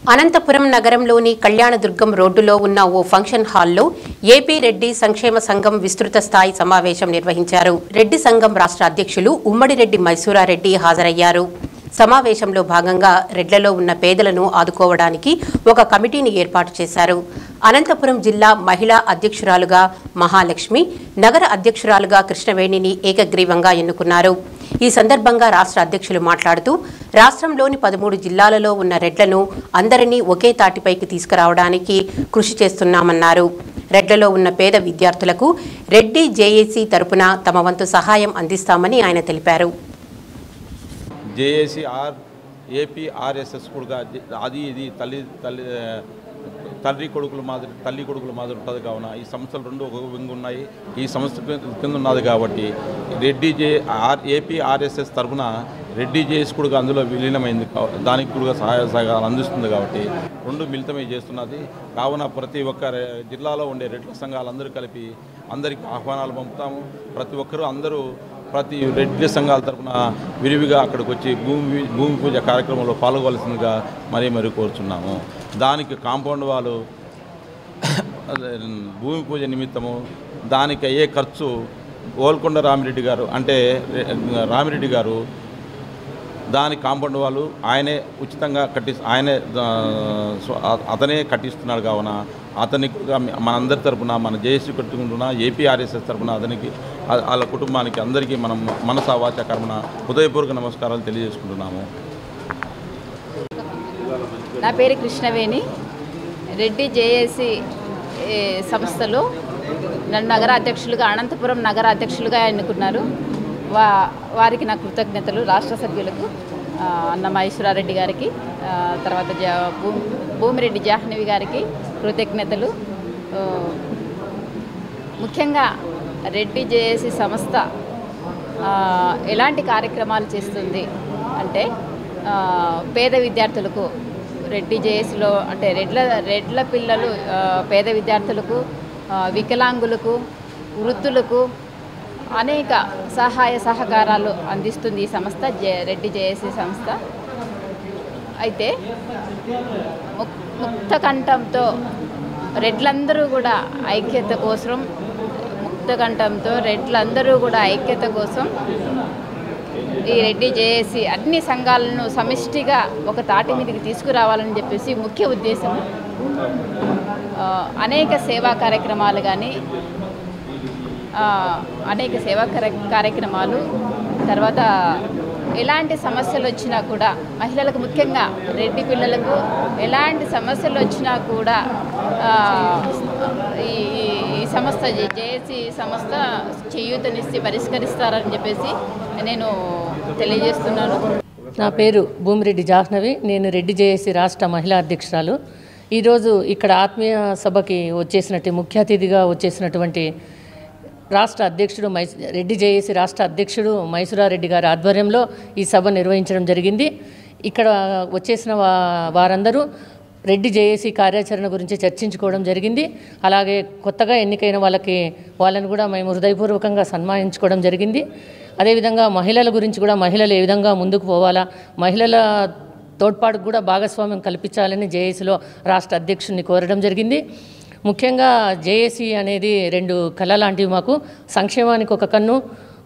అనంతపురం నగరంలోని కళ్యాణదుర్గం రోడ్డులో ఉన్న ఓ ఫంక్షన్ హాల్లో ఏపీ రెడ్డి సంక్షేమ సంఘం విస్తృత స్థాయి సమావేశం నిర్వహించారు. రెడ్డి సంఘం రాష్ట్ర అధ్యక్షులు ఉమ్మడిరెడ్డి మైసూరారెడ్డి హాజరయ్యారు. సమావేశంలో భాగంగా రెడ్లలో ఉన్న పేదలను ఆదుకోవడానికి ఒక కమిటీని ఏర్పాటు చేశారు. అనంతపురం జిల్లా మహిళా అధ్యక్షురాలుగా మహాలక్ష్మి, నగర అధ్యక్షురాలుగా కృష్ణవేణిని ఏకగ్రీవంగా ఎన్నుకున్నారు. ఈ సందర్భంగా రాష్ట్ర అధ్యక్షులు మాట్లాడుతూ రాష్ట్రంలోని 13 జిల్లాలలో ఉన్న రెడ్లను అందరినీ ఒకే తాటిపైకి తీసుకురావడానికి కృషి చేస్తున్నామన్నారు. రెడ్లలో ఉన్న పేద విద్యార్థులకు రెడ్డి జేఏసీ తరపున తమ వంతు సహాయం అందిస్తామని ఆయన తెలిపారు. జేఏసీ ఏపీ ఆర్ఎస్ఎస్ కూడా అది ఇది తల్లి కొడుకుల మాదిరి ఉంటుంది కావున ఈ సంస్థలు రెండు ఒక వింగు ఉన్నాయి. ఈ సంస్థ కింద ఉన్నది కాబట్టి ఏపీ ఆర్ఎస్ఎస్ తరఫున రెడ్డి జేఏసీ కూడా అందులో విలీనమైంది. దానికి కూడా సహాయ సహకారాలు అందిస్తుంది కాబట్టి రెండు మిళితమై చేస్తున్నది. కావున ప్రతి ఒక్క జిల్లాలో ఉండే రెడ్ల సంఘాలందరూ కలిపి అందరికీ ఆహ్వానాలు పంపుతాము. ప్రతి ఒక్కరూ ప్రతి రెడ్డి సంఘాల తరఫున విరివిగా అక్కడికి వచ్చి భూమి పూజ కార్యక్రమంలో పాల్గొవలసిందిగా మరీ కోరుచున్నాము. దానికి కాంపౌండ్ వాళ్ళు భూమి పూజ నిమిత్తము దానికి అయ్యే ఖర్చు ఓల్కొండ రామిరెడ్డి గారు దాని కాంపౌండ్ వాళ్ళు ఆయనే ఉచితంగా అతనే కట్టిస్తున్నాడు. కావున అతనికి మనందరి తరపున మన జేఏసీ కట్టుకుంటున్న ఏపీ ఆర్ఎస్ఎస్ తరపున అతనికి వాళ్ళ కుటుంబానికి అందరికీ మనం మనసా వాచ కర్మన హృదయపూర్వక నమస్కారాలు తెలియజేసుకుంటున్నాము. నా పేరు కృష్ణవేణి. రెడ్డి జేఏసీ సంస్థలో నన్ను నగర అధ్యక్షులుగా అనంతపురం నగర అధ్యక్షులుగా ఎన్నుకున్నారు. వారికి నా కృతజ్ఞతలు. రాష్ట్ర సభ్యులకు అన్న మైసూరారెడ్డి గారికి, తర్వాత భూమిరెడ్డి జాహ్నవి గారికి కృతజ్ఞతలు. ముఖ్యంగా రెడ్డి జేఏసీ సంస్థ ఎలాంటి కార్యక్రమాలు చేస్తుంది అంటే పేద విద్యార్థులకు రెడ్డి జేఏసీలో అంటే రెడ్ల పిల్లలు పేద విద్యార్థులకు, వికలాంగులకు, వృద్ధులకు అనేక సహాయ సహకారాలు అందిస్తుంది ఈ సంస్థ రెడ్డి జేఏసీ సంస్థ. అయితే ముక్తకంఠంతో రెడ్లందరూ కూడా ఐక్యత కోసం ఈ రెడ్డి జేఏసీ అన్ని సంఘాలను సమిష్టిగా ఒక తాటి మీదకి తీసుకురావాలని చెప్పేసి ముఖ్య ఉద్దేశం. అనేక సేవా కార్యక్రమాలు తర్వాత ఎలాంటి సమస్యలు వచ్చినా కూడా మహిళలకు, ముఖ్యంగా రెడ్డి పిల్లలకు ఎలాంటి సమస్యలు వచ్చినా కూడా ఈ సంస్థ జేఏసీ సంస్థ చేయూతనిచ్చి పరిష్కరిస్తారని చెప్పేసి నేను తెలియజేస్తున్నాను. నా పేరు భూమిరెడ్డి జాహ్నవి. నేను రెడ్డి జేఏసీ రాష్ట్ర మహిళా అధ్యక్షురాలు. ఈరోజు ఇక్కడ ఆత్మీయ సభకి ముఖ్య అతిథిగా వచ్చేసినటువంటి రాష్ట్ర అధ్యక్షుడు రెడ్డి జేఏసీ రాష్ట్ర అధ్యక్షుడు మైసూరారెడ్డి గారి ఆధ్వర్యంలో ఈ సభ నిర్వహించడం జరిగింది. ఇక్కడ వచ్చేసిన వారందరూ రెడ్డి జేఏసీ కార్యాచరణ గురించి చర్చించుకోవడం జరిగింది. అలాగే కొత్తగా ఎన్నికైన వాళ్ళని కూడా మేము హృదయపూర్వకంగా సన్మానించుకోవడం జరిగింది. అదేవిధంగా మహిళల గురించి కూడా, మహిళలు ఏ విధంగా ముందుకు పోవాలా, మహిళల తోడ్పాటుకు కూడా భాగస్వామ్యం కల్పించాలని జేఏసీలో రాష్ట్ర అధ్యక్షుడిని కోరడం జరిగింది. ముఖ్యంగా జేఏసీ అనేది 2 కళ లాంటివి. మాకు సంక్షేమానికి ఒక కన్ను,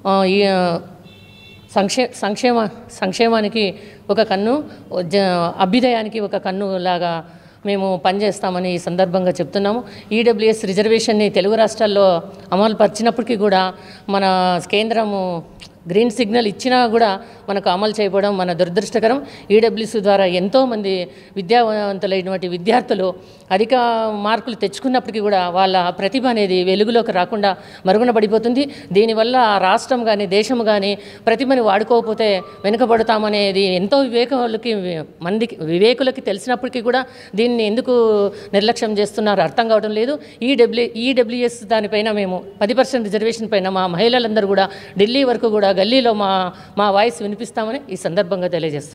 సంక్షేమానికి ఒక కన్ను, అభ్యుదయానికి ఒక కన్ను లాగా మేము పనిచేస్తామని ఈ సందర్భంగా చెప్తున్నాము. ఈడబ్ల్యూఎస్ రిజర్వేషన్ని తెలుగు రాష్ట్రాల్లో అమలు పరిచినప్పటికీ కూడా మన కేంద్రము గ్రీన్ సిగ్నల్ ఇచ్చినా కూడా మనకు అమలు చేయడం మన దురదృష్టకరం. ఈడబ్ల్యూసీ ద్వారా ఎంతోమంది విద్యావంతులైనటువంటి విద్యార్థులు అధిక మార్కులు తెచ్చుకున్నప్పటికీ కూడా వాళ్ళ ప్రతిభ అనేది వెలుగులోకి రాకుండా మరుగున పడిపోతుంది. దీనివల్ల రాష్ట్రం కానీ దేశం కానీ ప్రతిభని వాడుకోకపోతే వెనుకబడతామనేది ఎంతో వివేకులకి తెలిసినప్పటికీ కూడా దీన్ని ఎందుకు నిర్లక్ష్యం చేస్తున్నారో అర్థం కావడం లేదు. ఈడబ్ల్యూఎస్ దానిపైన మేము 10% రిజర్వేషన్ పైన మా మహిళలందరూ కూడా ఢిల్లీ వరకు కూడా గల్లీలో మా వాయిస్ వినిపిస్తామని ఈ సందర్భంగా తెలియజేస్తాం.